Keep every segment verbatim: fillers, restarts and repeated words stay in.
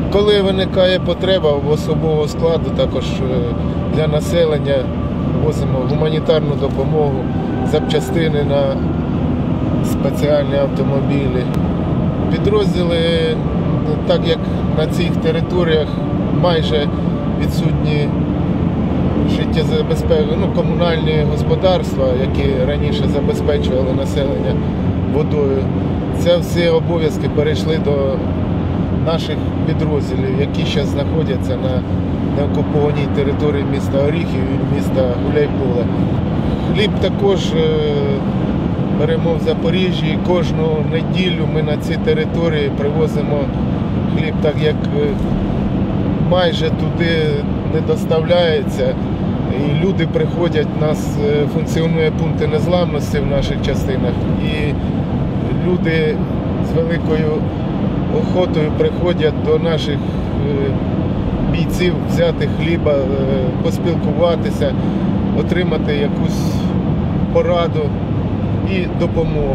Коли виникає потреба в особового складу, також для населення возимо гуманітарну допомогу, запчастини на спеціальні автомобілі. Підрозділи, так як на цих територіях майже відсутні життєзабезпечення, ну, комунальні господарства, які раніше забезпечували населення водою, це всі обов'язки перейшли до наших підрозділів, які зараз знаходяться на неокупованій території міста Оріхів і міста Гуляйполе. Хліб також беремо в Запоріжжі. Кожну неділю ми на ці території привозимо хліб, так як майже туди не доставляється. І люди приходять, у нас функціонує пункти незламності в наших частинах. І люди з великою охотою приходять до наших бійців взяти хліба, поспілкуватися, отримати якусь пораду і допомогу.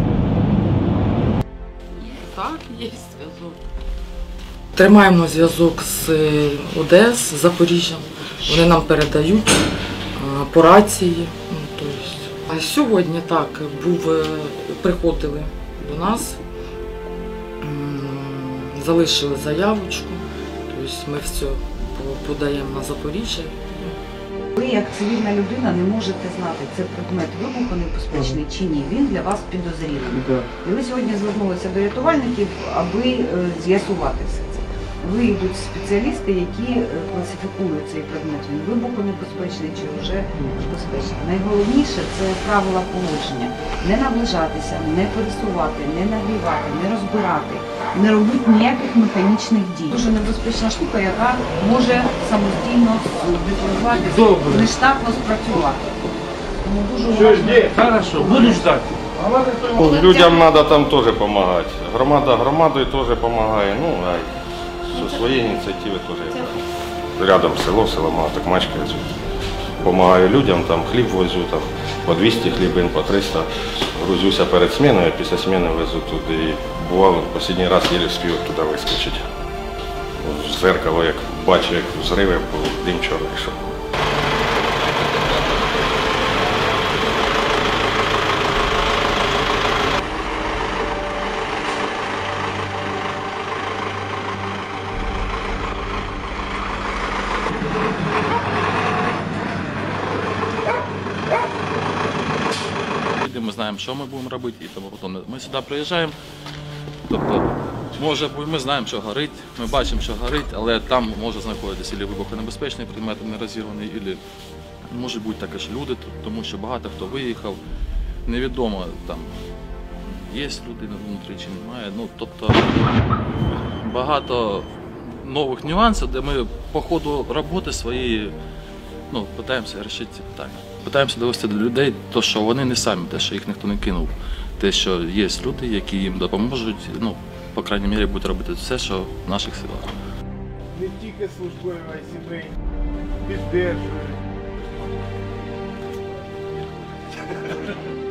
Так, є зв'язок. Тримаємо зв'язок з ОДС, з Запоріжжям. Вони нам передають по рації. А сьогодні так, був, приходили до нас, залишили заявочку, тобто ми все подаємо на Запоріжжя. Ви, як цивільна людина, не можете знати, це предмет вибухонебезпечний чи ні, він для вас підозрілий. І ви сьогодні звернулися до рятувальників, аби з'ясувати все це. Вийдуть спеціалісти, які класифікують цей предмет, він вибухонебезпечний чи вже безпечний. Найголовніше – це правила поводження. Не наближатися, не пересувати, не нагрівати, не розбирати, не робити ніяких механічних дій. Дуже небезпечна штука, яка може самостійно детонуватися, нештатно спрацювати. Тому дуже уважно. Хорошо, буду ждати. Людям треба там теж допомагати. Громада громадою теж допомагає. Ну, а зі своєї ініціативи теж. Рядом село, село мало, так мачкається. Допомагаю людям, там хліб возю, там по двісті хлібин, по триста. Грузюся перед зміною, після зміни везу туди. Бувало, останній раз єлі встиг туди вискочити. В зеркало, як бачу, як взриви, дим чорний йшов. Ми знаємо, що ми будемо робити, і тому потім ми сюди приїжджаємо. Тобто, може, ми знаємо, що горить, ми бачимо, що горить, але там може знаходитися або вибухонебезпечний предмет не розірваний, або можуть бути також люди, тому що багато хто виїхав. Невідомо, там є люди внутрі чи немає. Ну, тобто, багато нових нюансів, де ми по ходу роботи своєї ну, намагаємося вирішити ці питання. Питаємося довести до людей, те, що вони не самі, те, що їх ніхто не кинув. Те, що є люди, які їм допоможуть, ну, по крайній мірі, будуть робити все, що в наших силах. Не тільки службові, а й сімейні підтримують.